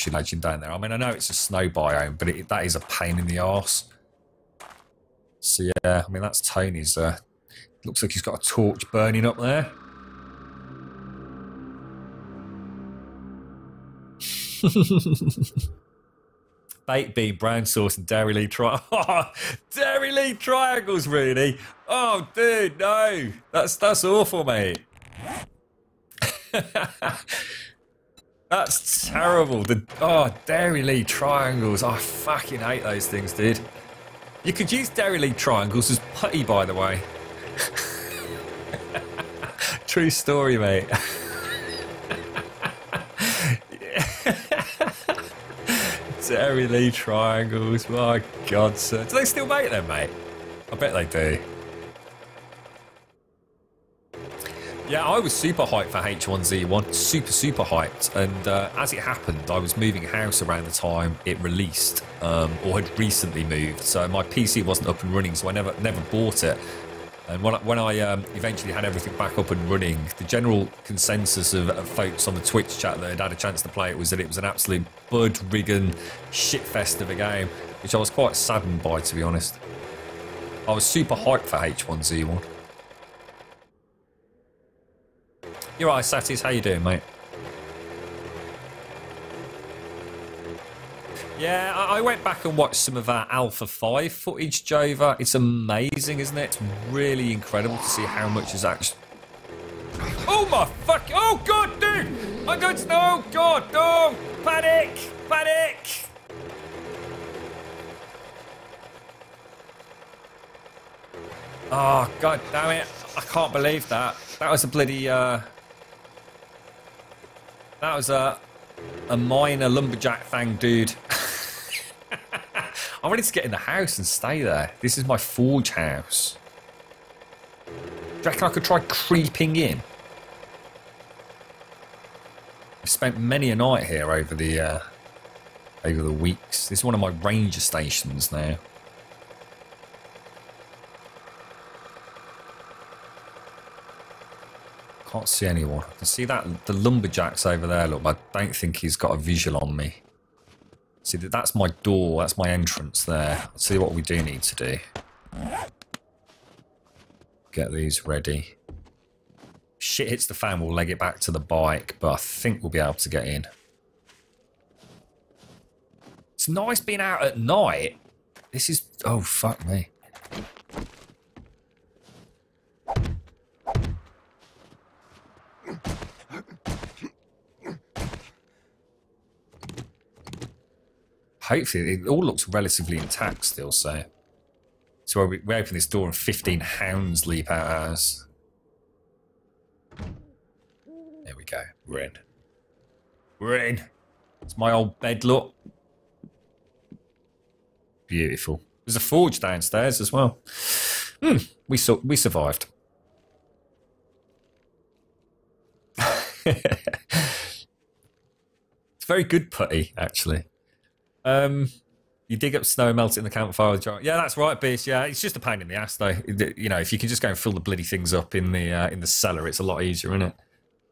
Luxury Legend down there. I mean, I know it's a snow biome, but that is a pain in the arse. So yeah, I mean, that's Tony's. Looks like he's got a torch burning up there. Baked bean, brown sauce, and Dairy Lee Dairy Lee triangles, really? Oh, dude, no. That's awful, mate. That's terrible. Dairy Lee triangles. I fucking hate those things, dude. You could use Dairy Lee triangles as putty, by the way. True story, mate. Dairy Lee triangles. My God, sir. Do they still make them, mate? I bet they do. Yeah, I was super hyped for H1Z1. Super hyped. And as it happened, I was moving house around the time it released, or had recently moved. So my PC wasn't up and running, so I never bought it. And when I eventually had everything back up and running, the general consensus of folks on the Twitch chat that had a chance to play it was that it was an absolute bud-rigging shitfest of a game, which I was quite saddened by, to be honest. I was super hyped for H1Z1. You're right, Satis. How you doing, mate? Yeah, I went back and watched some of that Alpha 5 footage, Jova. It's amazing, isn't it? It's really incredible to see how much is actually... Oh, my fuck... Oh, God, dude! I'm going to... Oh, God, no! Panic! Panic! Oh, God damn it. I can't believe that. That was a bloody... That was a minor lumberjack thing, dude. I'm ready to get in the house and stay there. This is my forge house. Do you reckon I could try creeping in? I've spent many a night here over the weeks. This is one of my ranger stations now. Can't see anyone. I can see that the lumberjack's over there. Look, I don't think he's got a visual on me. See, that's my door. That's my entrance there. Let's see what we do need to do. Get these ready. Shit hits the fan, we'll leg it back to the bike, but I think we'll be able to get in. It's nice being out at night. This is... Oh, fuck me. Hopefully, it all looks relatively intact still, so... So we open this door and 15 hounds leap out at us. There we go. We're in. We're in. It's my old bed, look. Beautiful. There's a forge downstairs as well. We survived. It's very good putty, actually. You dig up snow and melt it in the campfire jar. Yeah, that's right, Beast. Yeah, it's just a pain in the ass, though. You know, if you can just go and fill the bloody things up in the cellar, it's a lot easier, isn't it?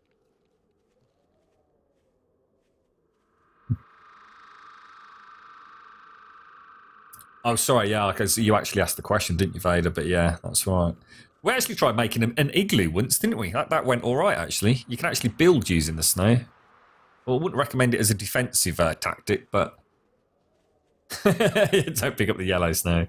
Oh, sorry. Yeah, because you actually asked the question, didn't you, Vader? But yeah, that's right. We actually tried making an igloo once, didn't we? That went all right, actually. You can actually build using the snow. Well, I wouldn't recommend it as a defensive tactic, but don't pick up the yellow snow.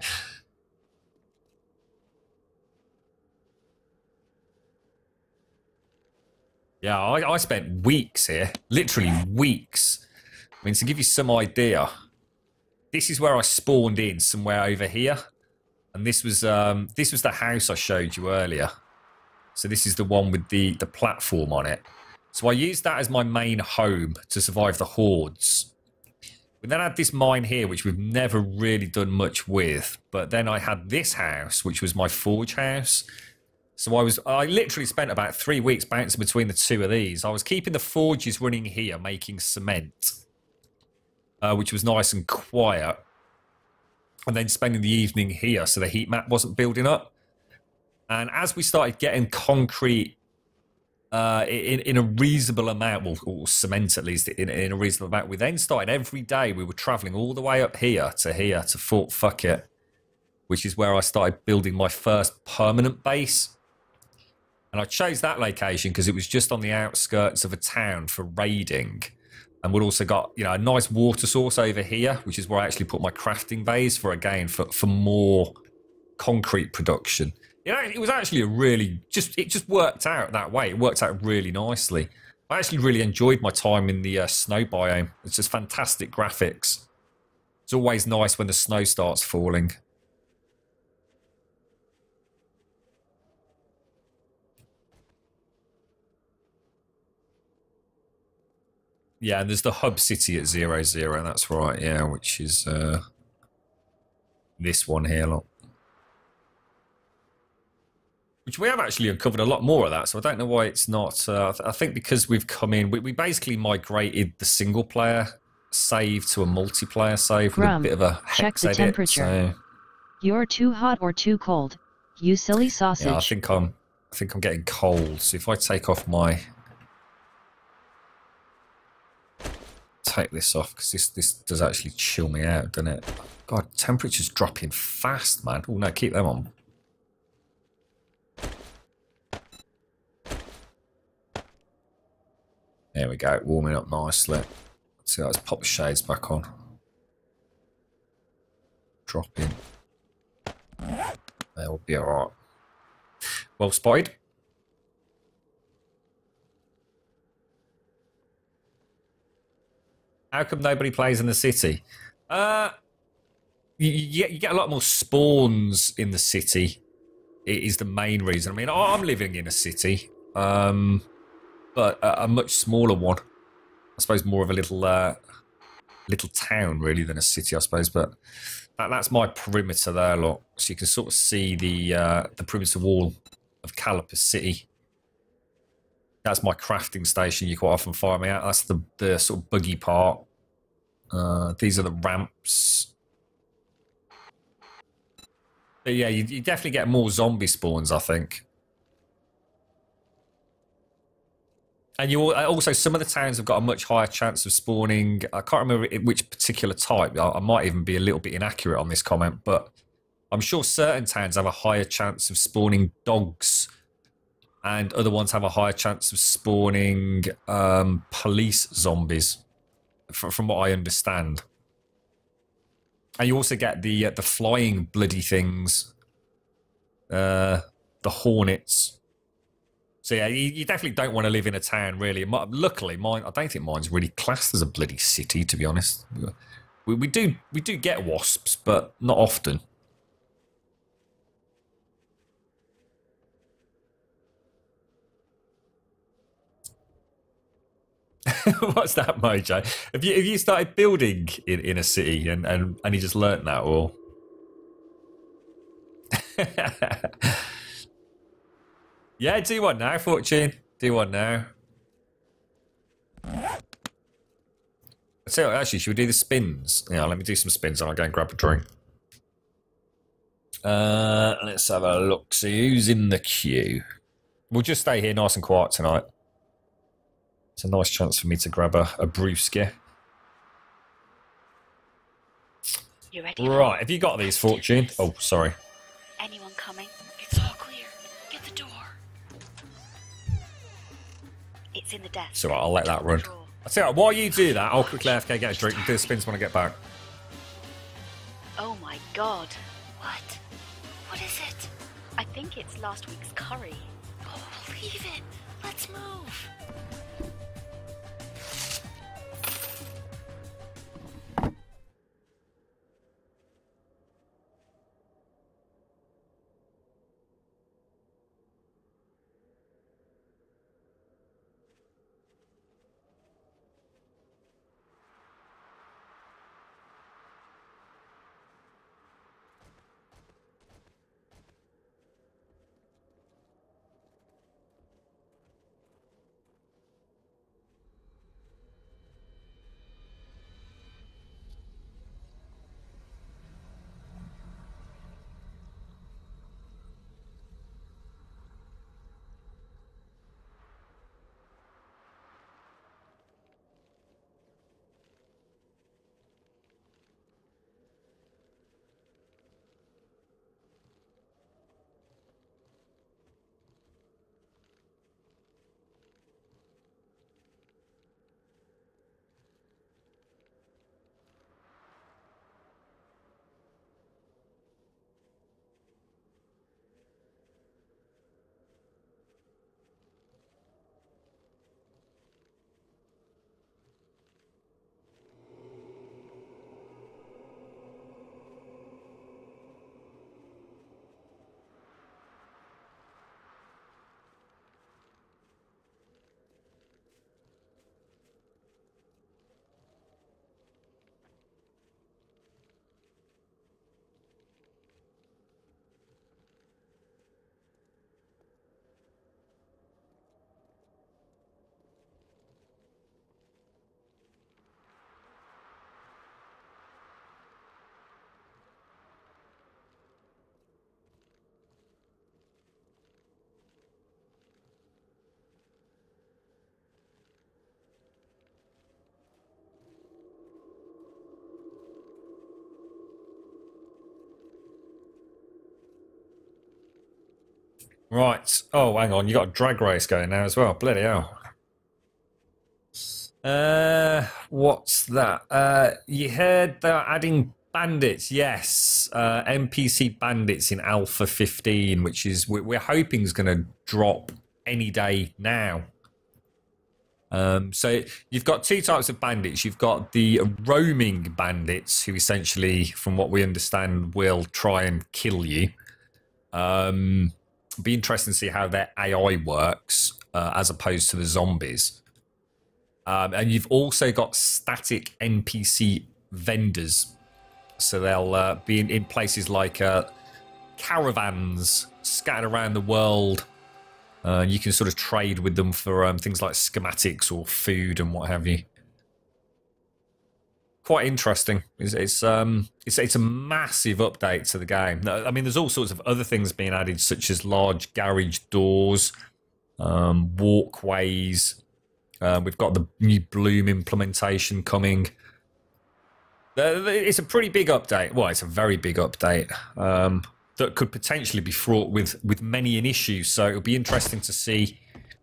Yeah, I spent weeks here, literally weeks. I mean, to give you some idea, this is where I spawned in, somewhere over here, and this was the house I showed you earlier. So this is the one with the platform on it. So I used that as my main home to survive the hordes. We then had this mine here, which we've never really done much with. But then I had this house, which was my forge house. So I literally spent about 3 weeks bouncing between the two of these. I was keeping the forges running here, making cement, which was nice and quiet. And then spending the evening here, so the heat map wasn't building up. And as we started getting concrete in a reasonable amount, well, or cement at least in a reasonable amount. We then started every day. We were travelling all the way up here to Fort Fuckett, which is where I started building my first permanent base. And I chose that location because it was just on the outskirts of a town for raiding. And we'd also got, a nice water source over here, which is where I actually put my crafting bays for more concrete production. It was actually it just worked out that way. It worked out really nicely. I actually really enjoyed my time in the snow biome. It's just fantastic graphics. It's always nice when the snow starts falling. Yeah, and there's the hub city at 00, that's right, yeah, which is this one here, look. Which we have actually uncovered a lot more of that, so I don't know why it's not... I think because we've come in... We basically migrated the single-player save to a multiplayer save with a bit of a hex check the edit, temperature. so... You're too hot or too cold, you silly sausage. Yeah, I think I'm getting cold, so if I take off my... Take this off, because this does actually chill me out, doesn't it? God, temperature's dropping fast, man. Oh, no, keep them on. There we go, warming up nicely. Let's see, let's pop the shades back on. Dropping. They'll be alright. Well spotted. How come nobody plays in the city? You get a lot more spawns in the city. It is the main reason. I mean, I'm living in a city, but a much smaller one. I suppose more of a little town, really, than a city, I suppose. But that's my perimeter there, look. So you can sort of see the perimeter wall of Caliper City. That's my crafting station. You quite often fire me out. That's the sort of buggy part. These are the ramps. But yeah, you definitely get more zombie spawns, I think. And you also, some of the towns have got a much higher chance of spawning. I can't remember which particular type. I might even be a little bit inaccurate on this comment, but I'm sure certain towns have a higher chance of spawning dogs, and other ones have a higher chance of spawning police zombies, from what I understand. And you also get the flying bloody things, the hornets. So yeah, you definitely don't want to live in a town, really. Luckily, I don't think mine's really classed as a bloody city, to be honest. We do get wasps, but not often. What's that, Mojo? Have you started building in a city and you just learnt that, or? Yeah, do one now, Fortune. Do one now. So actually, should we do the spins? Yeah, let me do some spins and I'll go and grab a drink. Let's have a look. See who's in the queue. We'll just stay here nice and quiet tonight. It's a nice chance for me to grab a brewski. You ready? Right, have you got these, Fortune? Oh, sorry. Anyone coming? It's all clear. Get the door. It's in the desk. So I'll let that run. I'll tell you what, while you do that, I'll quickly AFK get a drink and do the spins when I get back. Oh my god. What? What is it? I think it's last week's curry. Oh, leave it. Let's move. Right. Oh, hang on. You got a drag race going now as well. Bloody hell. What's that? You heard they're adding bandits. Yes. NPC bandits in Alpha 15, which is we're hoping is going to drop any day now. So you've got two types of bandits. You've got the roaming bandits, who essentially, from what we understand, will try and kill you. Be interesting to see how their AI works as opposed to the zombies. And you've also got static NPC vendors. So they'll be in places like caravans scattered around the world. You can sort of trade with them for things like schematics or food and what have you. Quite interesting. It's a massive update to the game. I mean, there's all sorts of other things being added, such as large garage doors, walkways. We've got the new Bloom implementation coming. It's a pretty big update. Well, it's a very big update. That could potentially be fraught with many an issue. So it'll be interesting to see.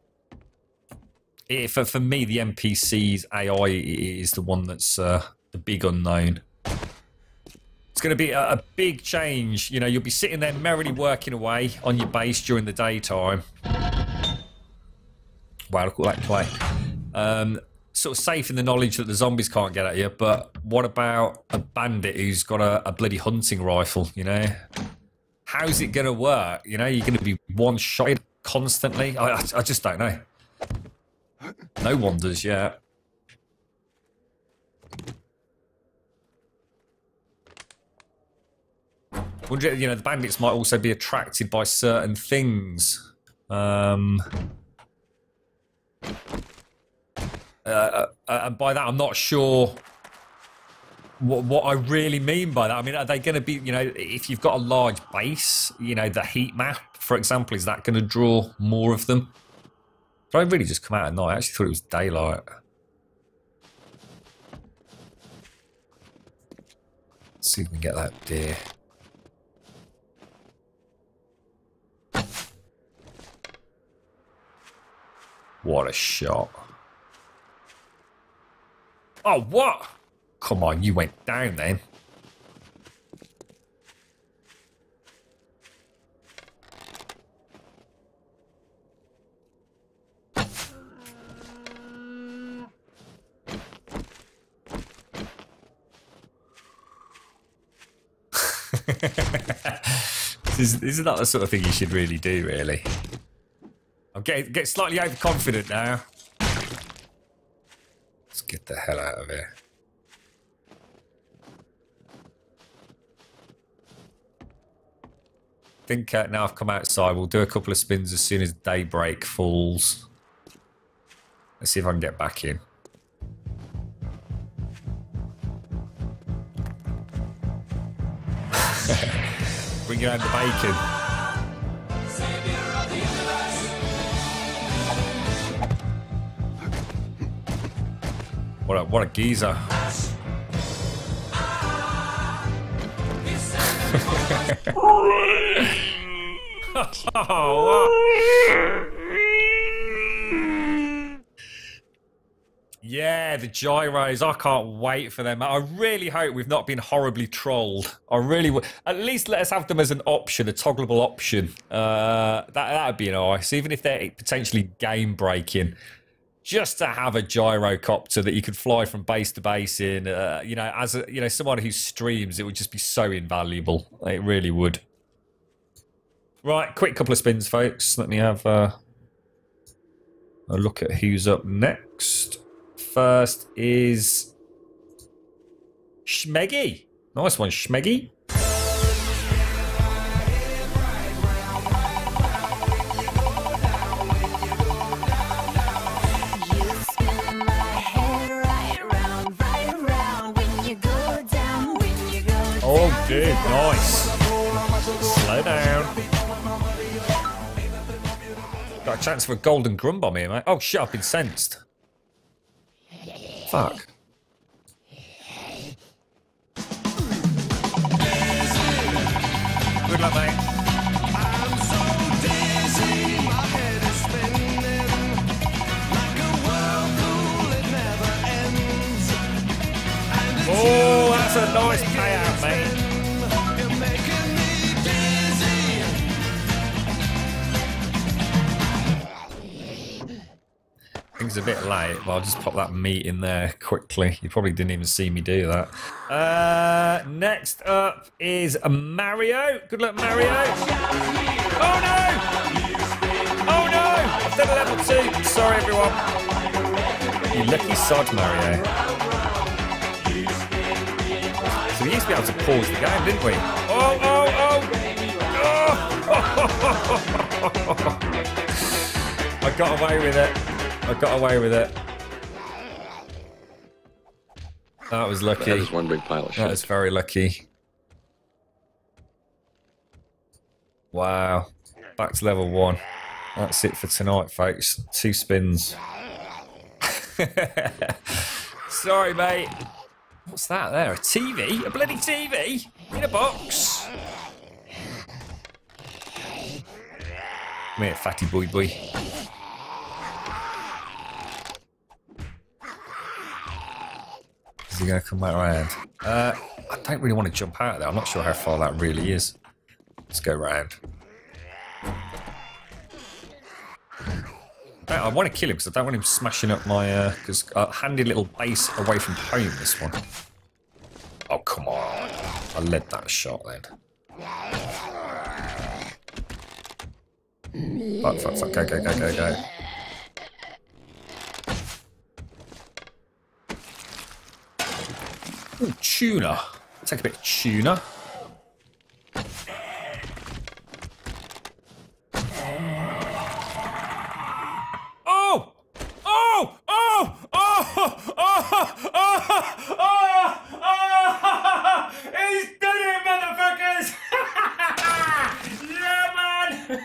For me, the NPC's AI is the one that's the big unknown. It's going to be a big change. You know, you'll be sitting there merrily working away on your base during the daytime. Wow, look at that play. Sort of safe in the knowledge that the zombies can't get at you. But what about a bandit who's got a bloody hunting rifle, you know? How's it going to work? You know, you're going to be one-shotted constantly? I just don't know. No one does yet. Wonder, you know, the bandits might also be attracted by certain things. And by that, I'm not sure what I really mean by that. I mean, are they going to be, you know, if you've got a large base, you know, the heat map, for example, is that going to draw more of them? Did I really just come out at night? I actually thought it was daylight. Let's see if we can get that deer. What a shot. Oh, what? Come on, you went down then. This is not the sort of thing you should really do, really. I'm getting slightly overconfident now. Let's get the hell out of here. I think now I've come outside, we'll do a couple of spins as soon as daybreak falls. Let's see if I can get back in. Bring around the bacon. What a geezer. Yeah, the gyros. I can't wait for them. I really hope we've not been horribly trolled. I really would. At least let us have them as an option, a toggleable option. That'd be nice, even if they're potentially game breaking. Just to have a gyrocopter that you could fly from base to base in, you know, as a, you know, someone who streams, it would just be so invaluable. It really would. Right, quick couple of spins, folks. Let me have a look at who's up next. First is Schmeggy. Nice one, Schmeggy. Oh, dude, nice. Slow down. Got a chance for a golden grumb on here, mate. Oh, shit, I've been sensed. Fuck. Good luck, mate. I'm so dizzy. Oh, that's a nice payout, mate. Things a bit late, but I'll just pop that meat in there quickly. You probably didn't even see me do that. Next up is Mario. Good luck, Mario. Oh no! Oh no! I've done a level 2. Sorry, everyone. You lucky sod, Mario. So we used to be able to pause the game, didn't we? Oh, oh, oh! Oh! I got away with it. I got away with it. That was lucky. That is one big pile of shit. That is very lucky. Wow. Back to level 1. That's it for tonight, folks. 2 spins. Sorry, mate. What's that there? A TV? A bloody TV? In a box? Come here, fatty boy boy. Is he going to come back around? I don't really want to jump out of there. I'm not sure how far that really is. Let's go round. I want to kill him because I don't want him smashing up my... because handy little base away from home, this one. Oh, come on. I led that shot then. Fuck, fuck, fuck. Go, go, go, go, go. Ooh, tuna. Take a bit of tuna. Oh! Oh! Oh! Oh! Oh! Oh! Oh! Oh! He's done it, motherfuckers! Yeah, man!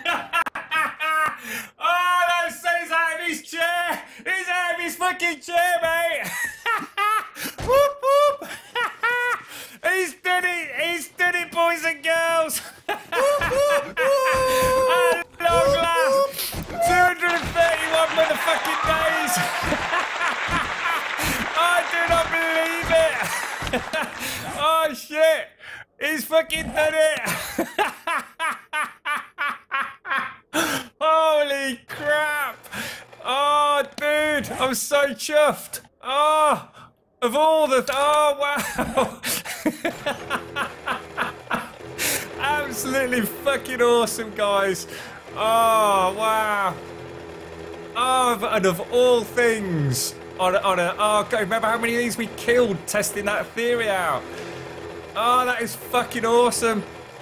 Oh, that says out of his chair! He's out of his fucking chair, mate! Whoop, whoop! He's done it! He's done it, boys and girls! At long last! 231 motherfucking days! I do not believe it! Oh shit! He's fucking done it! Holy crap! Oh, dude! I'm so chuffed! Oh! Of all the... oh, wow! Absolutely fucking awesome, guys! Oh, wow! Oh, and of all things, on a oh, God, remember how many of these we killed testing that theory out? Oh, that is fucking awesome!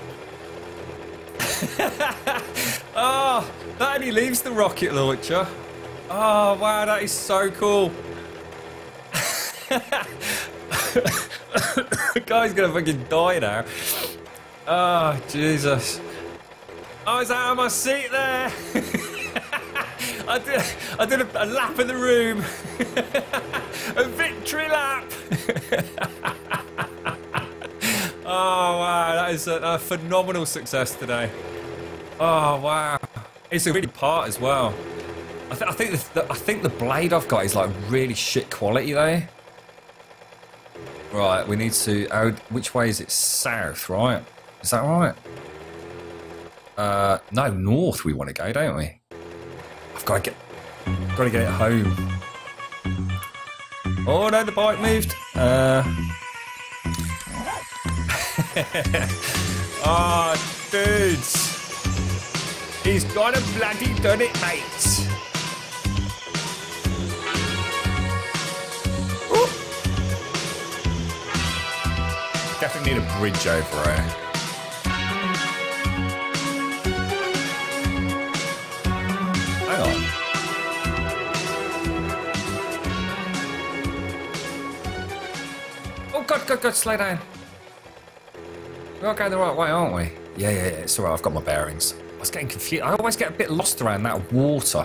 Oh, that only leaves the rocket launcher. Oh, wow, that is so cool. The guy's gonna fucking die now. Oh, Jesus. I was out of my seat there. I did a lap of the room. A victory lap. Oh, wow. That is a phenomenal success today. Oh, wow. It's a really part as well. I think the blade I've got is like really shit quality though. Right, we need to... oh, which way is it? South, right? Is that right? No, north we want to go, don't we? I've got to get it home. Oh no, the bike moved. Oh, dudes. He's got a bloody done it, mate. Ooh. Definitely need a bridge over here. Hang on. Oh, God, slow down. We're going the right way, aren't we? Yeah, it's alright, I've got my bearings. I was getting confused. I always get a bit lost around that water.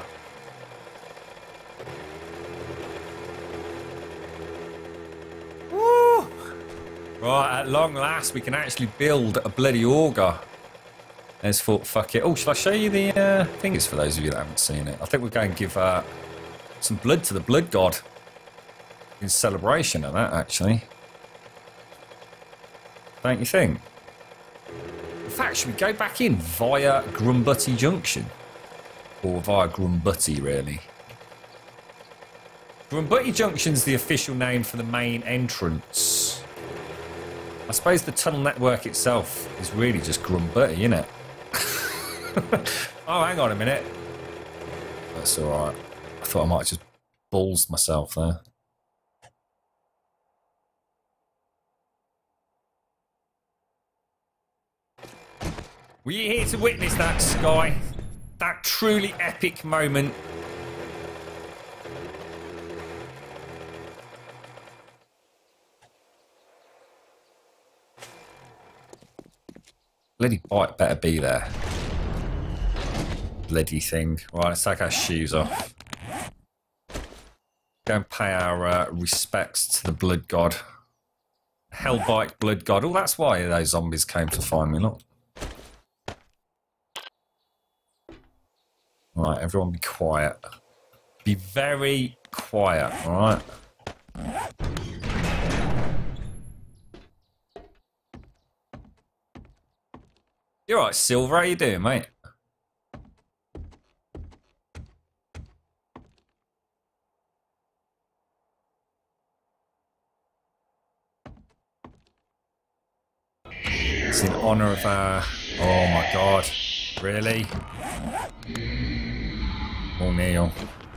Woo! Right, at long last, we can actually build a bloody auger. Let's thought, fuck it. Oh, shall I show you the things for those of you that haven't seen it? I think we're going to give some blood to the blood god in celebration of that, actually. don't you think? In fact, should we go back in via Grumbutty Junction? Or via Grumbutty, really? Grumbutty Junction's the official name for the main entrance. I suppose the tunnel network itself is really just Grumbutty, isn't it? Oh, hang on a minute. That's alright. I thought I might have just balls myself there. Were you here to witness that, Sky? That truly epic moment. Bloody bike better be there. Bloody thing. Right, let's take our shoes off. Go and pay our respects to the blood god. Hellbike blood god. Oh, that's why those zombies came to find me, look. Right, everyone be quiet. Be very quiet, alright? You're right, Silver. How you doing, mate? It's in honour of our... Oh my god. Really? Oh, Neil.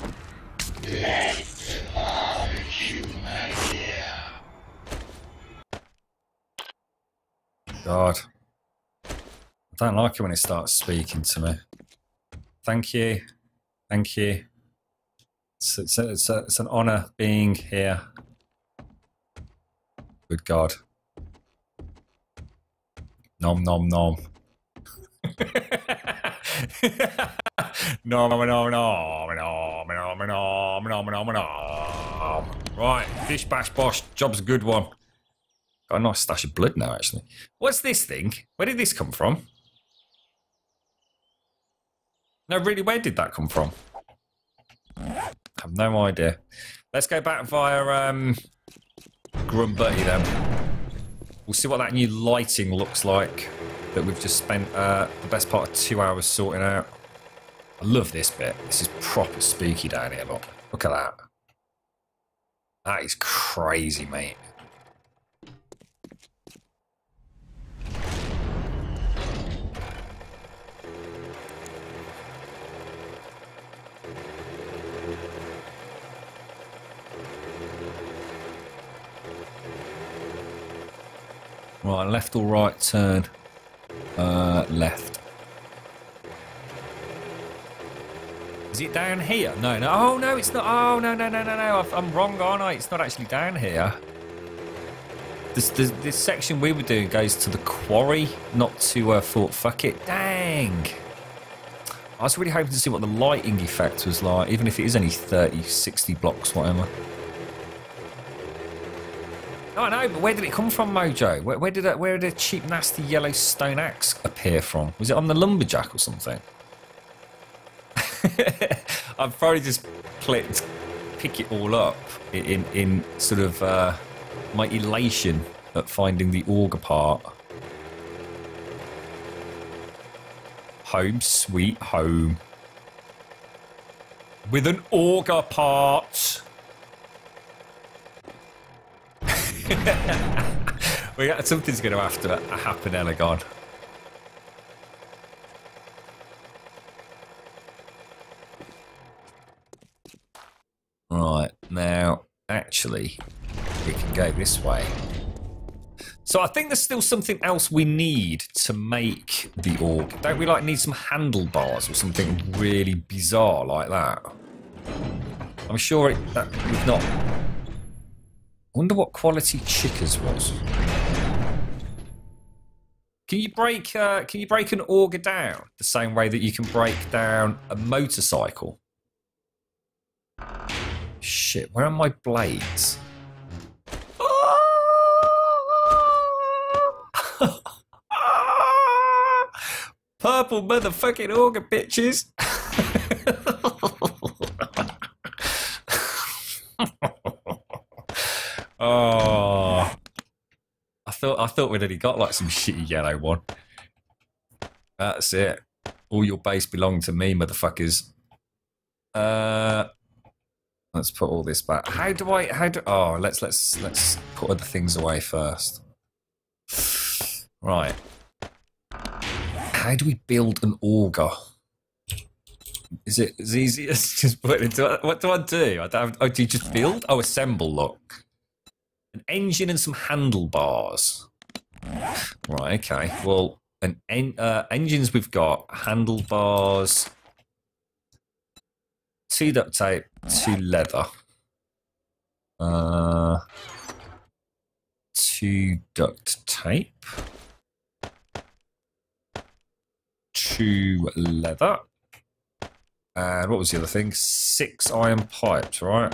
God. I don't like it when it starts speaking to me. Thank you. Thank you. It's an honour being here. Good God. Nom nom nom. Nom nom nom nom nom nom nom nom nom nom. Right, bish bash bosh. Job's a good one. Got a nice stash of blood now, actually. What's this thing? Where did this come from? No, really, where did that come from? I have no idea. Let's go back via Grumbutty then. We'll see what that new lighting looks like that we've just spent the best part of 2 hours sorting out. I love this bit. This is proper spooky down here, look. Look at that. That is crazy, mate. Right, left or right turn? Left. Is it down here? No, no. Oh, no, it's not. Oh, no, no, no, no, no. I'm wrong, aren't I? It's not actually down here. This section we were doing goes to the quarry, not to Fort Fuckit. Dang. I was really hoping to see what the lighting effect was like, even if it is only 30, 60 blocks, whatever. Oh, I know, but where did it come from, Mojo? Where did a cheap, nasty yellow stone axe appear from? Was it on the lumberjack or something? I've probably just pick it all up in sort of my elation at finding the auger part. Home sweet home. With an auger part. Something's going to have to happen, Elegon. Right, now, actually, we can go this way. So I think there's still something else we need to make the org. Don't we need some handlebars or something really bizarre like that? I'm sure that we've not... I wonder what quality Chickers was. Can you break an auger down the same way that you can break down a motorcycle? Shit, where are my blades? Purple motherfucking auger, bitches. Oh, thought we'd only got like some shitty yellow one. That's it. All your base belong to me, motherfuckers. Let's put all this back. Oh, let's put other things away first. Right. How do we build an auger? Is it as easy as just putting it into... What do I do? Do you just build? Oh, assemble, look. An engine and some handlebars. Right, okay. Well, engines we've got. Handlebars. 2 duct tape, 2 leather. 2 duct tape. 2 leather. And what was the other thing? 6 iron pipes, right?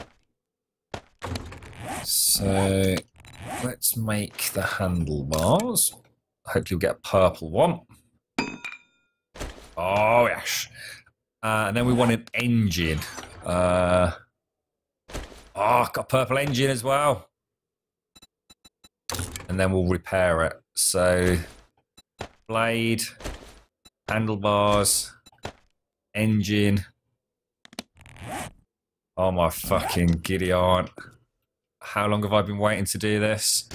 So let's make the handlebars. Hopefully we'll get a purple one. Oh, yes. And then we want an engine. Got a purple engine as well. And then we'll repair it. So, blade, handlebars, engine. Oh my fucking giddy aunt. How long have I been waiting to do this?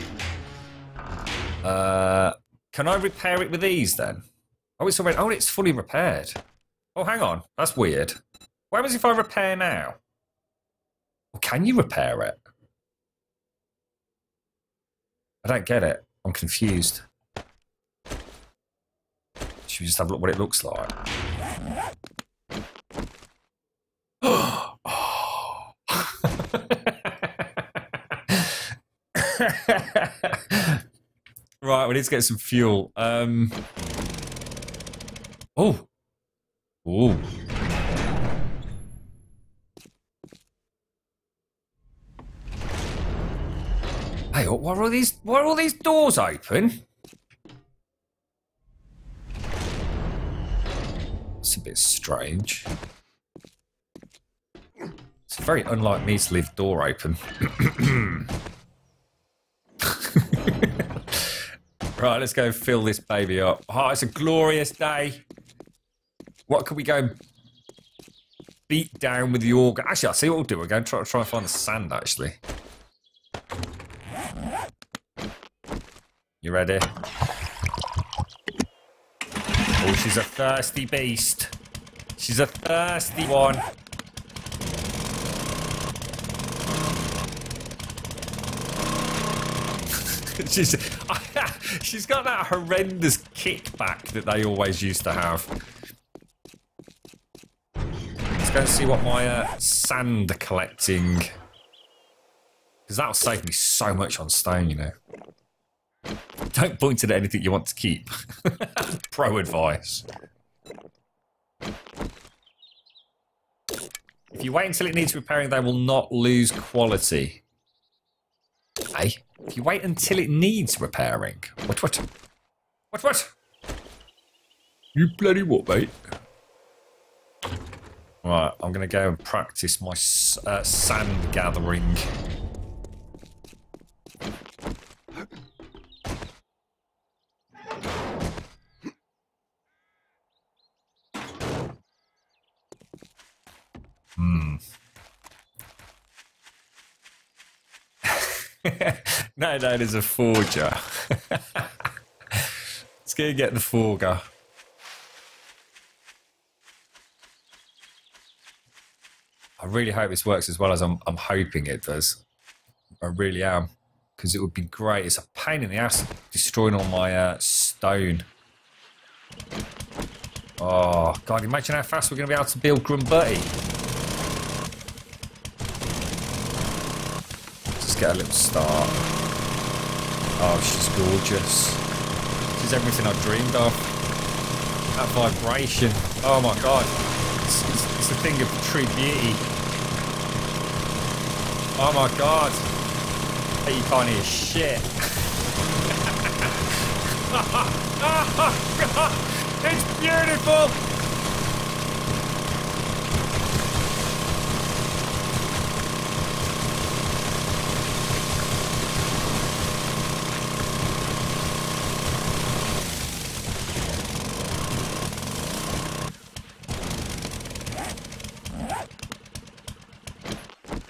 Can I repair it with these then? Oh, it's already. Oh, it's fully repaired. Oh, hang on. That's weird. What happens if I repair now? Well, can you repair it? I don't get it. I'm confused. Should we just have a look what it looks like? Right, we need to get some fuel. Oh. Ooh. Hey, why are all these doors open? It's a bit strange. It's very unlike me to leave the door open. Right, let's go fill this baby up. Oh, it's a glorious day. What could we go and beat down with the auger? Actually, I'll see what we'll do. We're going to try and find the sand, actually. You ready? Oh, she's a thirsty beast. She's a thirsty one. She's got that horrendous kickback that they always used to have. Let's go and see what my sand collecting... Because that'll save me so much on stone, you know. Don't point it at anything you want to keep. Pro advice. If you wait until it needs repairing, they will not lose quality. Hey, if you wait until it needs repairing. What? You bloody what, mate? Right, I'm going to go and practice my sand gathering. No, there's a forger. Let's go get the forger. I really hope this works as well as I'm hoping it does. I really am. Because it would be great. It's a pain in the ass destroying all my stone. Oh, God, imagine how fast we're going to be able to build Grumbutti. Just get a little start. Oh, she's gorgeous. She's everything I dreamed of. That vibration. Oh, my God. It's a thing of true beauty. Oh, my God. You can't hear shit. Oh, God. It's beautiful!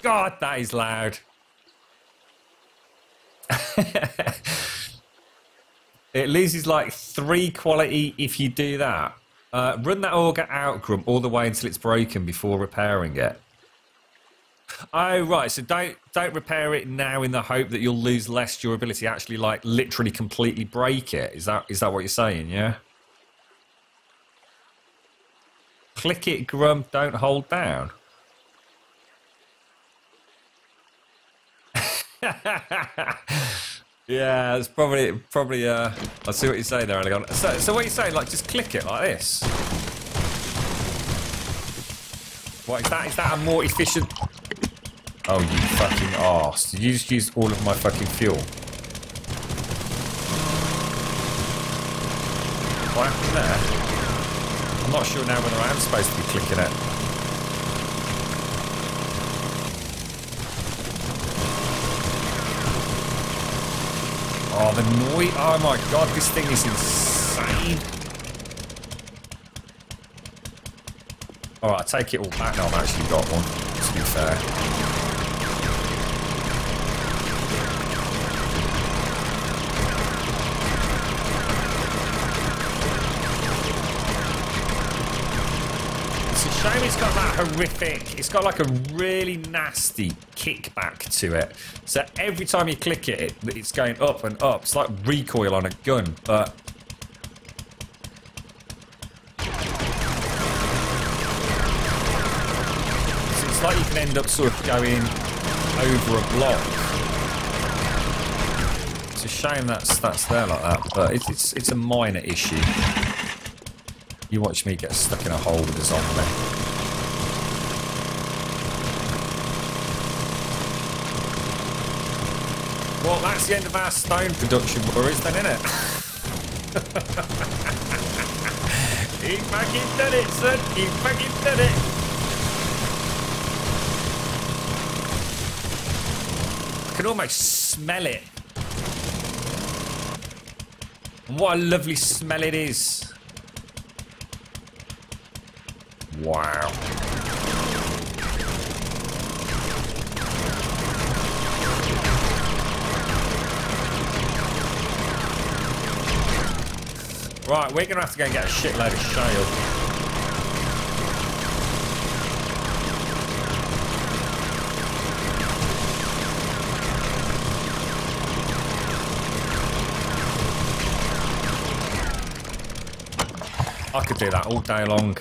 God, that is loud. It loses like 3 quality if you do that. Run that auger out, Grump, all the way until it's broken before repairing it. Oh, right. So don't repair it now in the hope that you'll lose less durability. Actually, like, literally completely break it. Is that what you're saying, yeah? Click it, Grump. Don't hold down. Yeah, it's probably. I see what you say there, Elegant. So what you say? Like, just click it like this. What is that a more efficient? Oh, you fucking arse! You just used all of my fucking fuel. What happened there? I'm not sure now whether I am supposed to be clicking it. Oh, the noise. Oh my god, this thing is insane. Alright, I take it all back now. I've actually got one, to be fair. It's a shame it's got that horrific, it's got like a really nasty kickback to it. So every time you click it, it's going up and up. It's like recoil on a gun, but... So it's like you can end up sort of going over a block. It's a shame that's there like that, but it's a minor issue. You watch me get stuck in a hole with a zombie. Well, that's the end of our stone production worries then, innit? He fucking did it, son! He fucking did it! I can almost smell it. And what a lovely smell it is. Wow. Right, we're going to have to go and get a shitload of shale. I could do that all day long.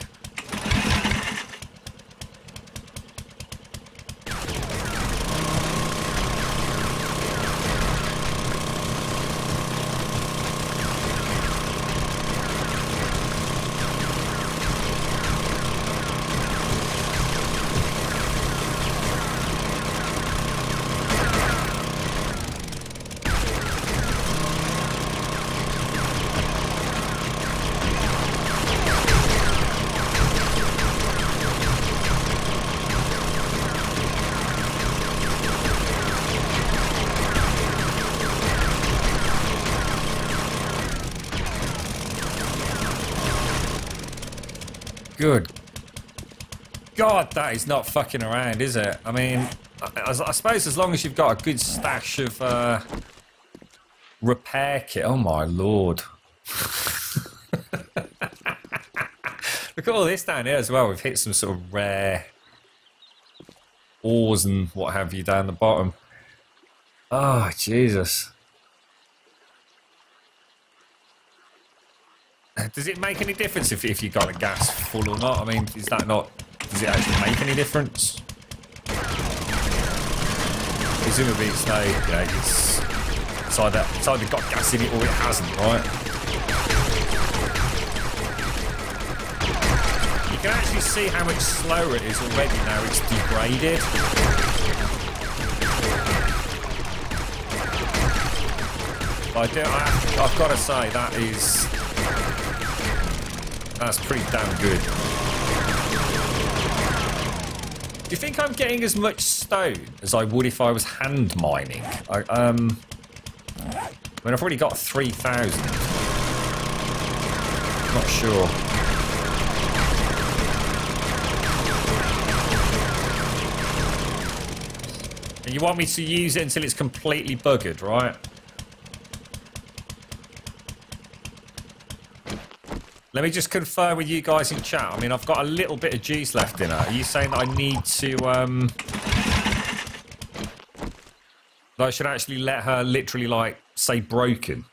Good God, that is not fucking around, is it? I mean, I suppose as long as you've got a good stash of repair kit. Oh my lord. Look at all this down here as well. We've hit some sort of rare ores and what have you down the bottom. Oh, Jesus. Does it make any difference if you got the gas full or not? I mean, is that not... Does it actually make any difference? Presumably it's no... Yeah, it's either got gas in it or it hasn't, right? You can actually see how much slower it is already now it's degraded. I've got to say, that's pretty damn good. Do you think I'm getting as much stone as I would if I was hand mining? I mean, I've already got 3,000. Not sure. And you want me to use it until it's completely buggered, right? Let me just confirm with you guys in chat. I mean, I've got a little bit of juice left in her. Are you saying that I need to, that I should actually let her literally, like, say broken?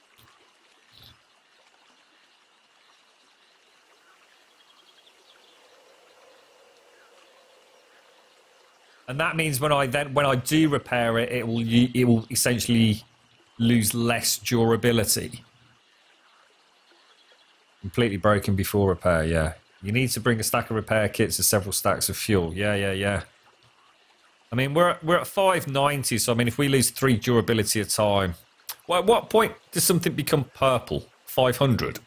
And that means when I do repair it, it will essentially lose less durability. Completely broken before repair, yeah. You need to bring a stack of repair kits and several stacks of fuel. Yeah. I mean, we're at 590, so I mean, if we lose 3 durability a time, well, at what point does something become purple? 500.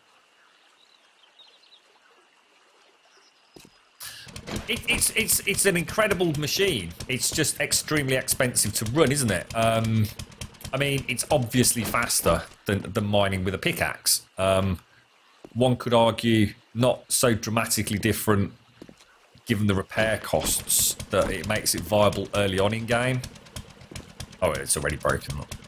It's an incredible machine. It's just extremely expensive to run, isn't it? I mean, it's obviously faster than mining with a pickaxe. One could argue not so dramatically different given the repair costs that it makes it viable early on in game. Oh, it's already broken. Look.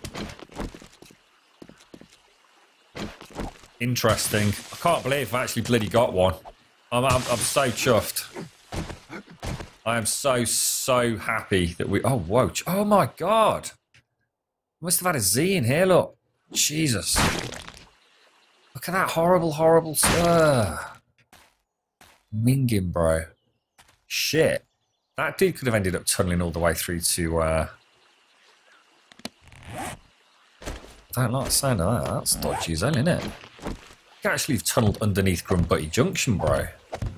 Interesting. I can't believe I've actually bloody got one. I'm so chuffed. I am so happy that we... Oh, whoa. Oh, my God. Must have had a Z in here, look. Jesus. Look at that horrible minging, bro. Shit. That dude could have ended up tunneling all the way through to... I don't like the sound of that. That's dodgy as hell, isn't it? You can actually have tunneled underneath Grumbutty Junction, bro.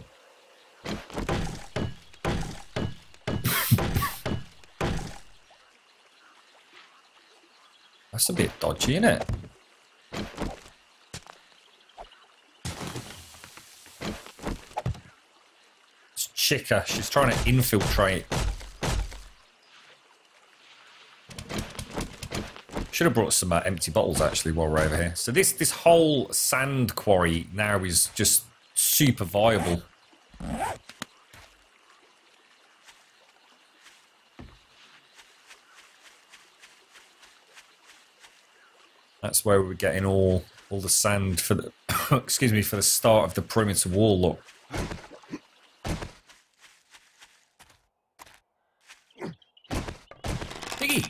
That's a bit dodgy, isn't it? It's Chica. She's trying to infiltrate. Should have brought some empty bottles, actually, while we're over here. So this whole sand quarry now is just super viable. That's where we're getting all the sand for the excuse me, for the start of the perimeter wall. Look. Piggy.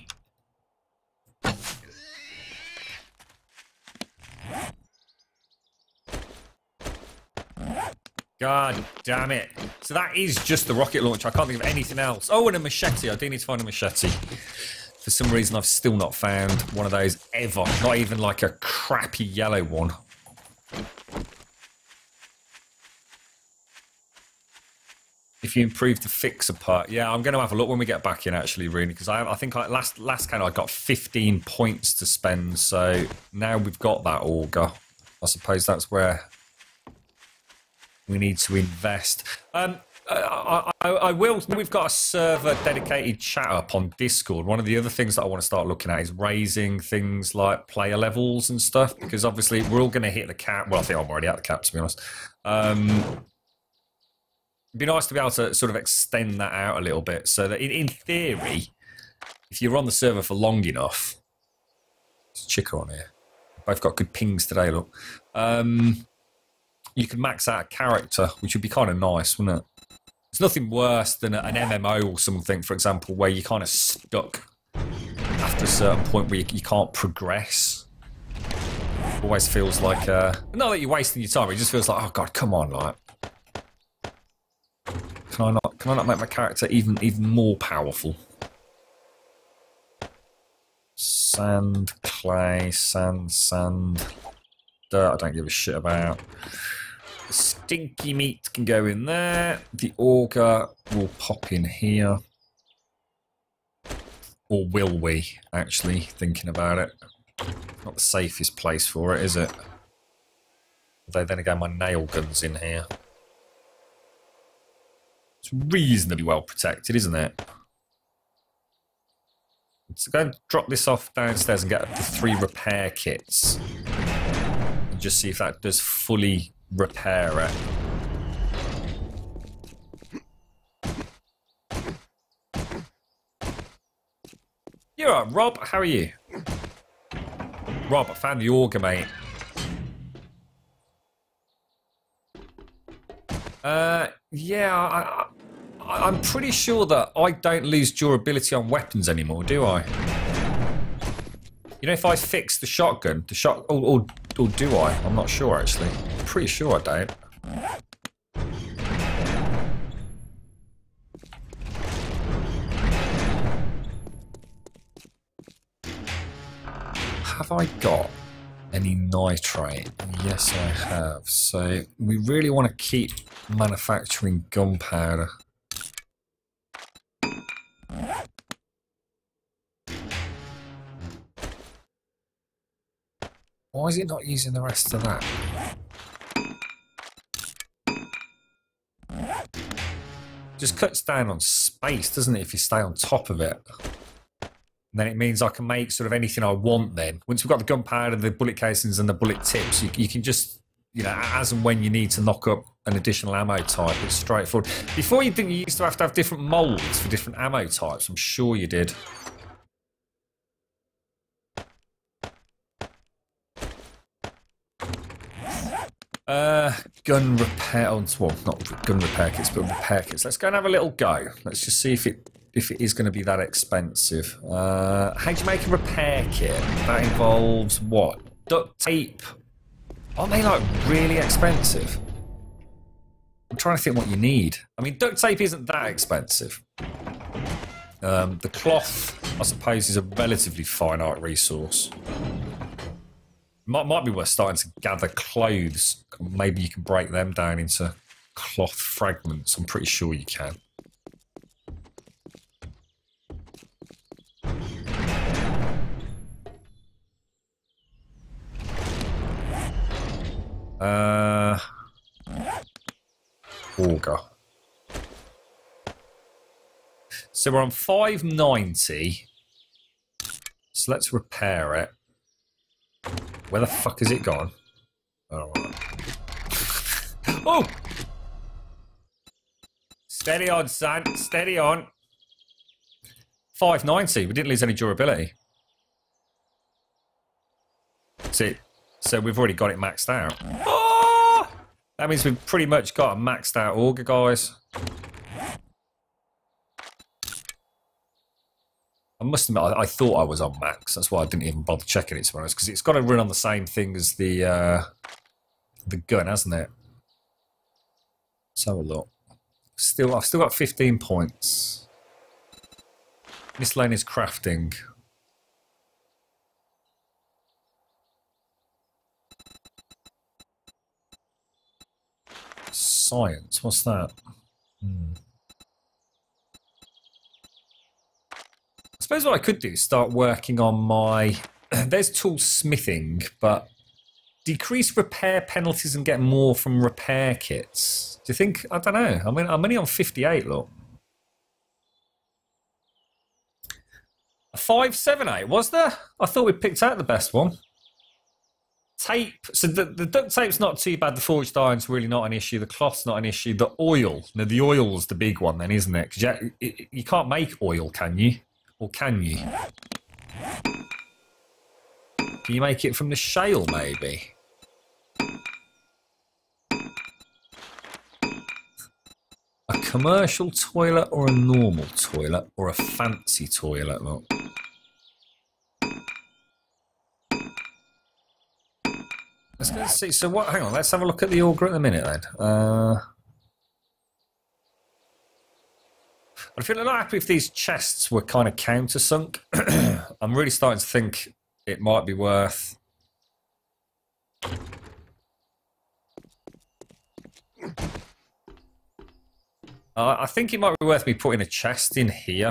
God damn it. So that is just the rocket launcher. I can't think of anything else. Oh, and a machete. I do need to find a machete. For some reason, I've still not found one of those ever. Not even like a crappy yellow one. If you improve the fixer part. Yeah, I'm going to have a look when we get back in, actually, Rooney. Because I think last count I got 15 points to spend. So now we've got that auger. I suppose that's where we need to invest. I will. We've got a server dedicated chat up on Discord. One of the other things that I want to start looking at is raising things like player levels and stuff, because obviously we're all going to hit the cap. Well, I think I'm already at the cap, to be honest. It'd be nice to be able to sort of extend that out a little bit, so that in theory, if you're on the server for long enough, there's a Chica on here. Both got good pings today. Look. You can max out a character, which would be kind of nice, wouldn't it? There's nothing worse than an MMO or something, for example, where you're kind of stuck after a certain point where you can't progress. It always feels like, not that you're wasting your time, it just feels like, oh God, come on, like. Can I not make my character even more powerful? Sand, clay, sand. Dirt, I don't give a shit about. The stinky meat can go in there. The auger will pop in here. Or will we, actually, thinking about it? Not the safest place for it, is it? Although then again, my nail gun's in here. It's reasonably well protected, isn't it? So go and drop this off downstairs and get the 3 repair kits. And just see if that does fully repair it. you are, Rob. How are you? Rob, I found the auger, mate. Yeah, I'm pretty sure that I don't lose durability on weapons anymore, do I? You know, if I fix the shotgun, or do I? I'm not sure, actually. I'm pretty sure I don't. Have I got any nitrate? Yes, I have. So we really want to keep manufacturing gunpowder. Why is it not using the rest of that? Just cuts down on space, doesn't it, if you stay on top of it? And then it means I can make sort of anything I want then. Once we've got the gunpowder, the bullet casings and the bullet tips, you can just, you know, as and when you need to knock up an additional ammo type, it's straightforward. Before you think you used to have different molds for different ammo types, I'm sure you did. Gun repair, well, not gun repair kits, but repair kits. Let's go and have a little go. Let's just see if it is going to be that expensive. How do you make a repair kit? That involves what? Duct tape. Aren't they like really expensive? I'm trying to think what you need. I mean, duct tape isn't that expensive. The cloth, I suppose, is a relatively finite resource. Might be worth starting to gather clothes. Maybe you can break them down into cloth fragments. I'm pretty sure you can. Auger. So we're on 590. So let's repair it. Where the fuck has it gone? Oh, oh! Steady on, son. Steady on. 590. We didn't lose any durability. See, so we've already got it maxed out. Oh! That means we've pretty much got a maxed out auger, guys. I must admit, I thought I was on max. That's why I didn't even bother checking it, to be honest, because it's got to run on the same thing as the gun, hasn't it? Let's have a look. I've still got 15 points. Miscellaneous crafting. Science, what's that? I suppose what I could do is start working on my... There's tool smithing, but decrease repair penalties and get more from repair kits. Do you think? I don't know. I mean, I'm only on 58, look. A 578, was there? I thought we picked out the best one. Tape. So the duct tape's not too bad. The forged iron's really not an issue. The cloth's not an issue. The oil. Now, the oil's the big one then, isn't it? Because you can't make oil, can you? Or can you? Can you make it from the shale, maybe? A commercial toilet or a normal toilet? Or a fancy toilet, look. Let's go see. So what? Hang on, let's have a look at the auger at the minute then. I feel a lot happy if these chests were kind of countersunk. I'm really starting to think it might be worth... I think it might be worth me putting a chest in here.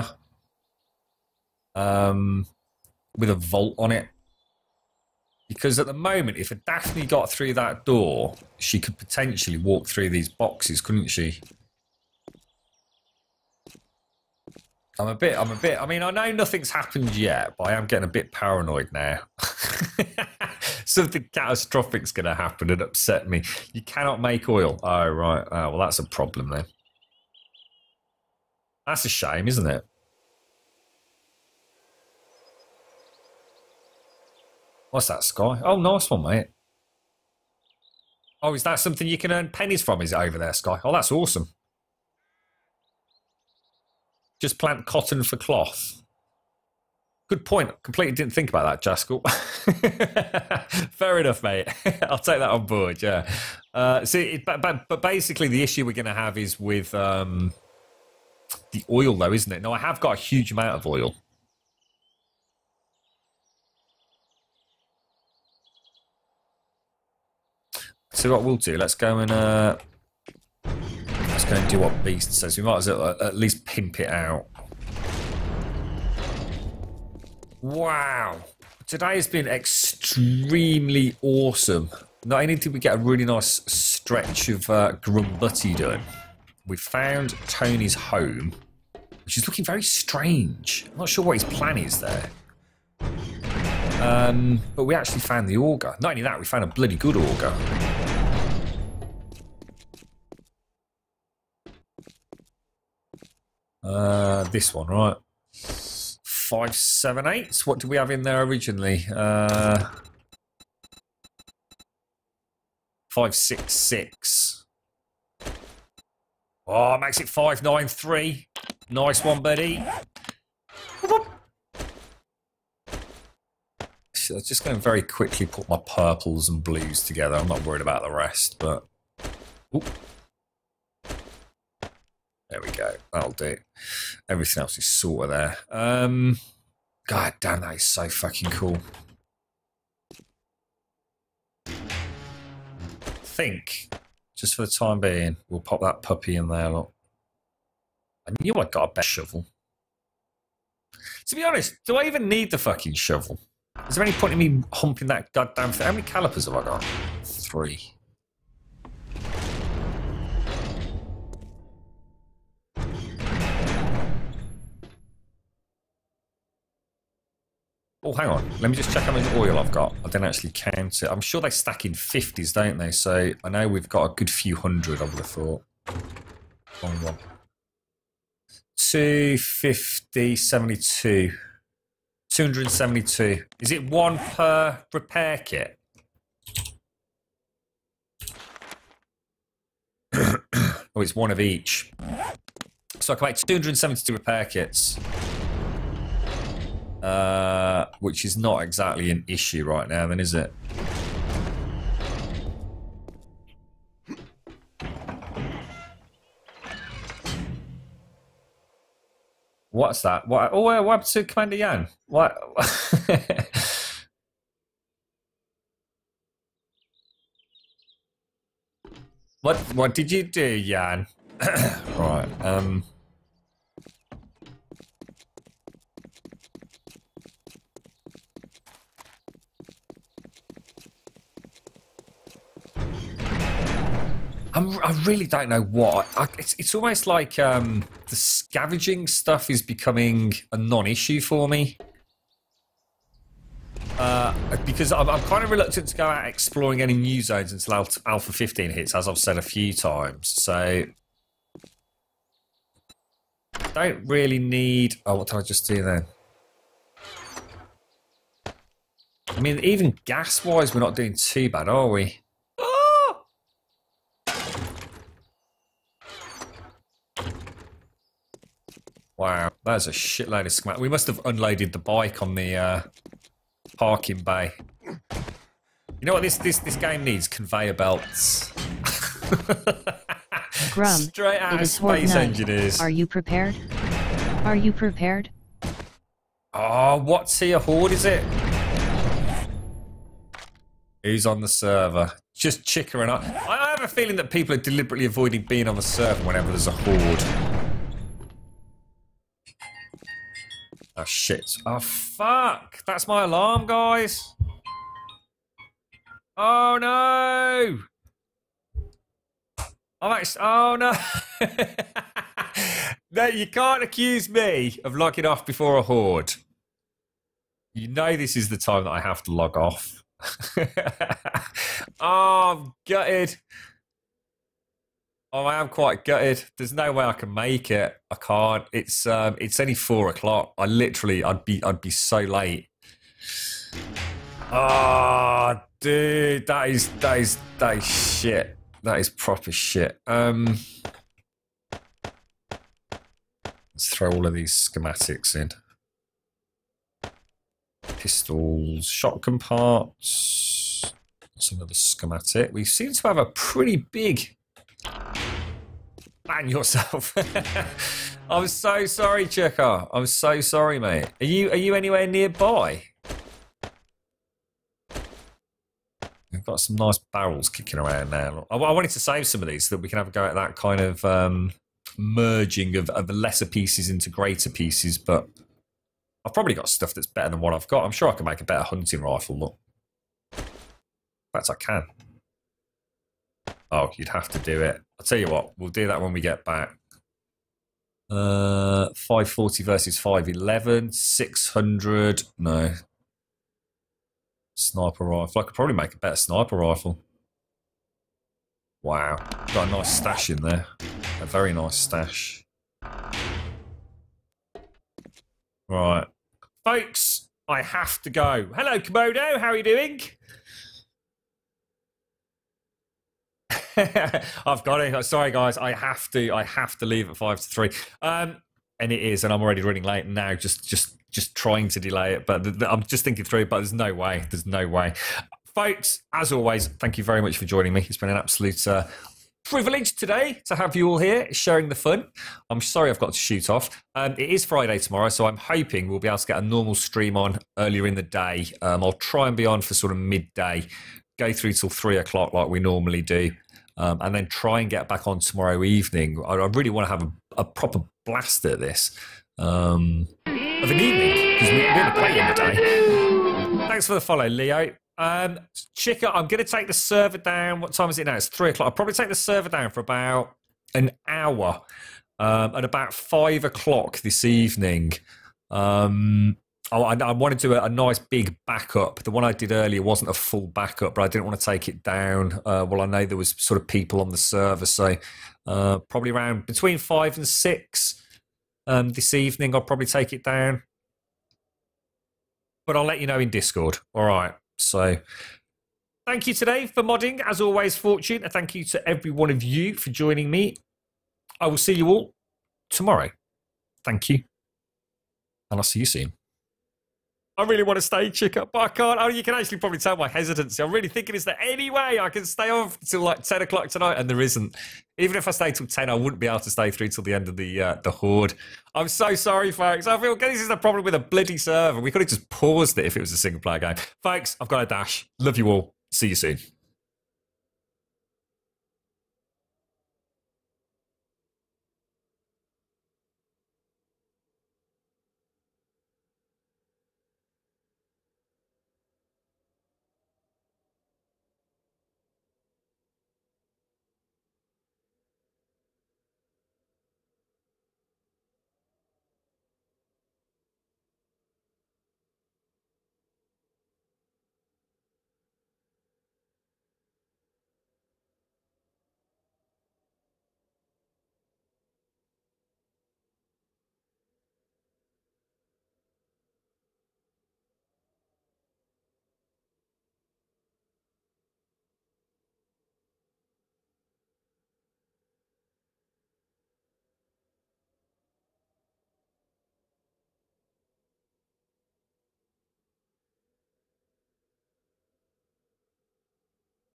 With a vault on it. Because at the moment, if a Daphne got through that door, she could potentially walk through these boxes, couldn't she? I'm a bit, I mean, I know nothing's happened yet, but I am getting a bit paranoid now. Something catastrophic's going to happen and upset me. You cannot make oil. Oh, right. Oh, well, that's a problem then. That's a shame, isn't it? What's that, Sky? Oh, nice one, mate. Oh, is that something you can earn pennies from? Is it over there, Sky? Oh, that's awesome. Just plant cotton for cloth. Good point. Completely didn't think about that, Jaskell. Fair enough, mate. I'll take that on board, yeah. But basically the issue we're going to have is with the oil, though, isn't it? No, I have got a huge amount of oil. So what we'll do, let's go and do what Beast says. We might as well at least pimp it out. Wow. Today has been extremely awesome. Not only did we get a really nice stretch of Grumbutty done, we found Tony's home, which is looking very strange. I'm not sure what his plan is there. But we actually found the auger. Not only that, we found a bloody good auger. This one, right? 578. What did we have in there originally? 566. Oh, makes it 593. Nice one, buddy. So I'm just going to very quickly put my purples and blues together. I'm not worried about the rest, but... Ooh. There we go. That'll do. Everything else is sort of there. God damn, that is so fucking cool. Think, just for the time being, we'll pop that puppy in there. Look. I knew I got a better shovel. To be honest, do I even need the fucking shovel? Is there any point in me humping that goddamn thing? How many calipers have I got? 3. Oh, hang on. Let me just check how much oil I've got. I didn't actually count it. I'm sure they stack in 50s, don't they? So I know we've got a good few hundred, I would have thought. Wrong one. 250, 72. 272. Is it one per repair kit? Oh, it's one of each. So I can make 272 repair kits. Which is not exactly an issue right now, then, is it? What's that? What? Oh, what happened to Commander Yan? What? What did you do, Yan? Right. I really don't know what. It's almost like the scavenging stuff is becoming a non-issue for me. Because I'm kind of reluctant to go out exploring any new zones until Alpha 15 hits, as I've said a few times. So, don't really need... Oh, what did I just do then? I mean, even gas-wise, we're not doing too bad, are we? Wow, that's a shitload of schematic. We must have unloaded the bike on the parking bay. You know what this game needs? Conveyor belts. Grum, straight out it of is Horde Space Night. Engineers. Are you prepared? Are you prepared? Oh, what tier horde is it? Who's on the server? Just chickering up. I have a feeling that people are deliberately avoiding being on the server whenever there's a horde. Oh, shit. Oh, fuck. That's my alarm, guys. Oh, no. I'm actually... Oh, no. No, you can't accuse me of logging off before a horde. You know this is the time that I have to log off. Oh, I'm gutted. Oh, I am quite gutted. There's no way I can make it. I can't. It's only 4 o'clock. I'd be so late. Oh, dude, that is shit. That is proper shit. Let's throw all of these schematics in. Pistols, shotgun parts. That's another schematic. We seem to have a pretty big... Ban yourself. I'm so sorry, Chica. I'm so sorry, mate. Are you anywhere nearby? We've got some nice barrels kicking around now. I wanted to save some of these so that we can have a go at that kind of merging of the lesser pieces into greater pieces, but I've probably got stuff that's better than what I've got. I'm sure I can make a better hunting rifle, look. In fact, I can. Oh, you'd have to do it. I'll tell you what, we'll do that when we get back. 540 versus 511, 600, no. Sniper rifle. I could probably make a better sniper rifle. Wow. Got a nice stash in there. A very nice stash. Right. Folks, I have to go. Hello, Komodo. How are you doing? I've got it. Sorry, guys. I have to leave at 2 to 3. And it is, and I'm already running late now. Just trying to delay it, but I'm just thinking through. But there's no way. There's no way, folks. As always, thank you very much for joining me. It's been an absolute privilege today to have you all here sharing the fun. I'm sorry I've got to shoot off. It is Friday tomorrow, so I'm hoping we'll be able to get a normal stream on earlier in the day. I'll try and be on for sort of midday, go through till 3 o'clock like we normally do. And then try and get back on tomorrow evening. I really want to have a proper blast at this of an evening, because we're going to play in the day. Thanks for the follow, Leo. Chica, I'm going to take the server down. What time is it now? It's 3 o'clock. I'll probably take the server down for about an hour at about 5 o'clock this evening. I wanted to do a nice big backup. The one I did earlier wasn't a full backup, but I didn't want to take it down. Well, I know there was sort of people on the server, so probably around between 5 and 6 this evening, I'll probably take it down. But I'll let you know in Discord. All right. So thank you today for modding, as always, Fortune. And thank you to every one of you for joining me. I will see you all tomorrow. Thank you. And I'll see you soon. I really want to stay, Chica, but I can't. Oh, you can actually probably tell my hesitancy. I'm really thinking, is there any way I can stay on till like 10 o'clock tonight? And there isn't. Even if I stay till 10, I wouldn't be able to stay through till the end of the Horde. I'm so sorry, folks. I feel this is the problem with a bloody server. We could have just paused it if it was a single-player game. Folks, I've got a dash. Love you all. See you soon.